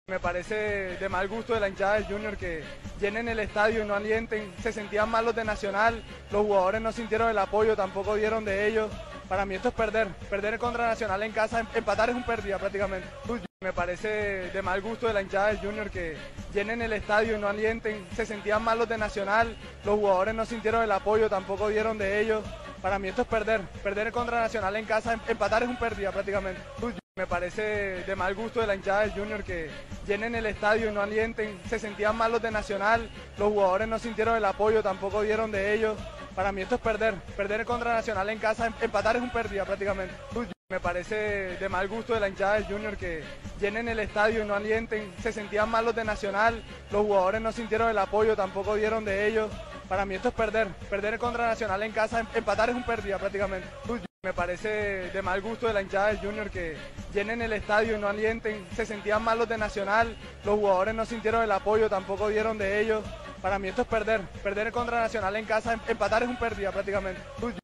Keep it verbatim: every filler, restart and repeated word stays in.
Me parece de mal gusto de la hinchada del Junior que llenen el estadio y no alienten. Se sentían mal los de Nacional, los jugadores no sintieron el apoyo, tampoco dieron de ellos. Para mí esto es perder, perder contra Nacional en casa, empatar es un pérdida prácticamente. Me parece de mal gusto de la hinchada del Junior que llenen el estadio y no alienten. Se sentían mal los de Nacional, los jugadores no sintieron el apoyo, tampoco dieron de ellos. Para mí esto es perder, perder contra Nacional en casa, empatar es un pérdida prácticamente. Me parece de mal gusto de la hinchada del Junior que llenen el estadio y no alienten. Se sentían mal los de Nacional, los jugadores no sintieron el apoyo, tampoco dieron de ellos. Para mí esto es perder, perder contra Nacional en casa, empatar es un pérdida prácticamente. Me parece de mal gusto de la hinchada del Junior que llenen el estadio y no alienten. Se sentían mal los de Nacional, los jugadores no sintieron el apoyo, tampoco dieron de ellos. Para mí esto es perder, perder contra Nacional en casa, empatar es un pérdida prácticamente. Me parece de mal gusto de la hinchada del Junior que llenen el estadio y no alienten. Se sentían mal los de Nacional, los jugadores no sintieron el apoyo, tampoco dieron de ellos. Para mí esto es perder, perder contra Nacional en casa, empatar es un pérdida prácticamente.